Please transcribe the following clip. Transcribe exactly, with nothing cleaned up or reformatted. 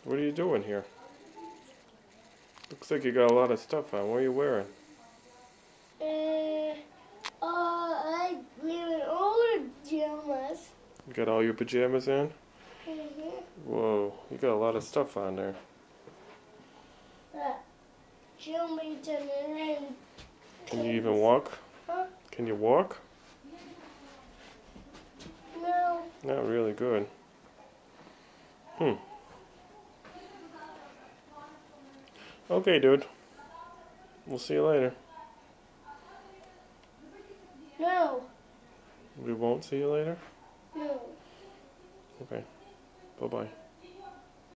What are you doing here? Looks like you got a lot of stuff on. What are you wearing? Uh, uh, I wearing all the pajamas. You got all your pajamas in? Mm-hmm. Whoa, you got a lot of stuff on there. Uh, pajamas and Can you even walk? Huh? Can you walk? No. Not really good. Hmm. Okay, dude. We'll see you later. No. We won't see you later? No. Okay. Bye-bye.